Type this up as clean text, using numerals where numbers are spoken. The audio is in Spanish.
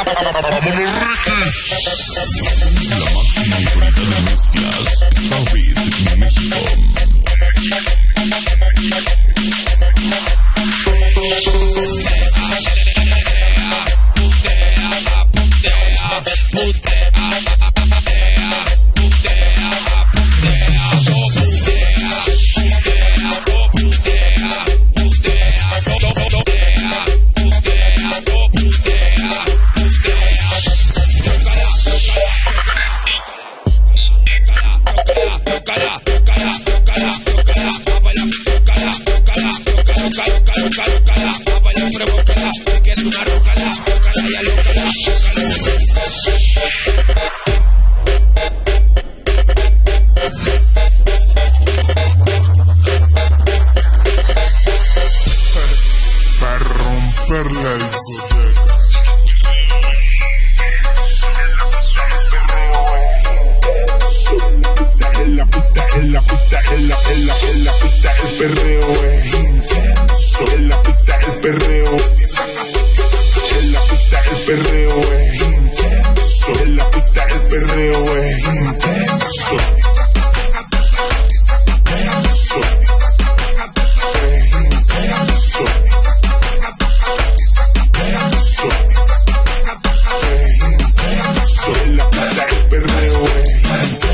La máxima autoridad de mezclas, Fabit México. Para romper la discoteca. En la pista, el perreo es intenso. En la pista, el perreo. En la pista, el perreo es intenso. En la pista, el perreo es intenso. En la pista, el perreo es intenso.